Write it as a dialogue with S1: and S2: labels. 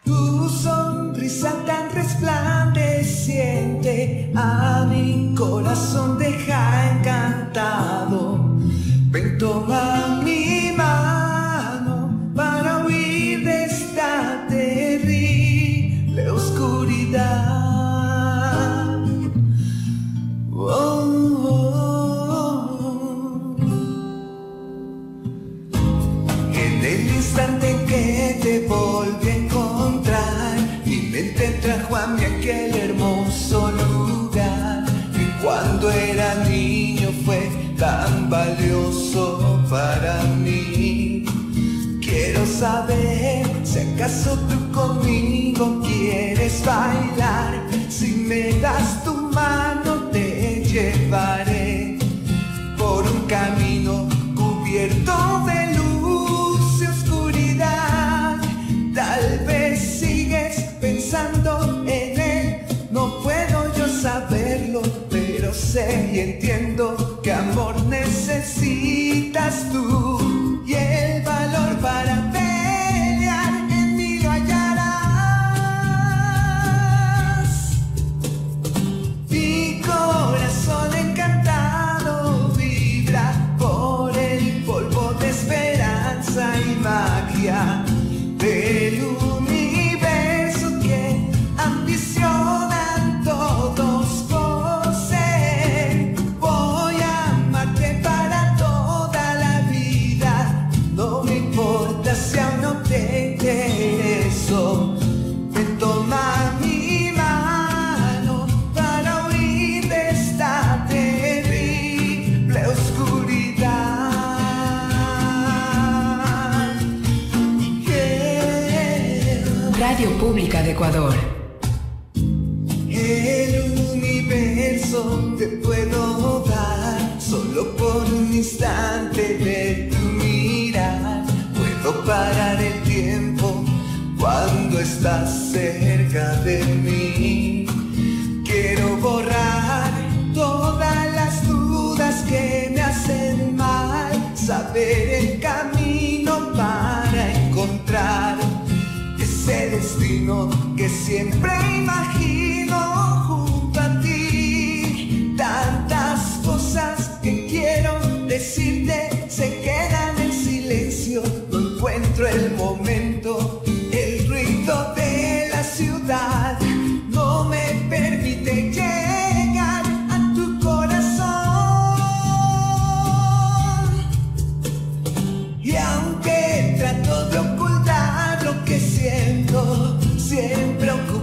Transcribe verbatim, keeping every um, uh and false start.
S1: Tu sonrisa tan resplandeciente a mi corazón deja encantado. Ven, toma mi mano para huir de esta terrible oscuridad. Oh, oh, oh. En el instante que te volví a encontrar, mi mente trajo a mí aquel hermoso lugar que cuando era niño fue tan valioso para mí. Quiero saber si acaso tú conmigo quieres bailar. Si me das tu mano te llevaré por un camino cubierto de luz y oscuridad. Tal vez sigues pensando en él, no puedo yo saberlo, pero sé y entiendo que amor necesitas tú, y el valor para pelear en mí lo hallarás. Mi corazón encantado vibra por el polvo de esperanza y magia del universo que ambicionan todos poseer. Voy a amarte para toda la vida, no me importa si aún no te intereso. Ven, toma mi mano para huir de esta terrible oscuridad.
S2: Radio Pública de Ecuador.
S1: El universo te puedo dar solo por un instante de tu mirar. Puedo parar el tiempo cuando estás cerca de mí. Quiero borrar todas las dudas que me hacen mal, saber el camino para encontrar ese destino que siempre imagino junto a ti. Tantas cosas que quiero decirte se quedan en silencio. No encuentro el momento, el ruido de la ciudad no me permite llegar a tu corazón. Y aunque trato de ocultar lo que siento, siempre ocurre.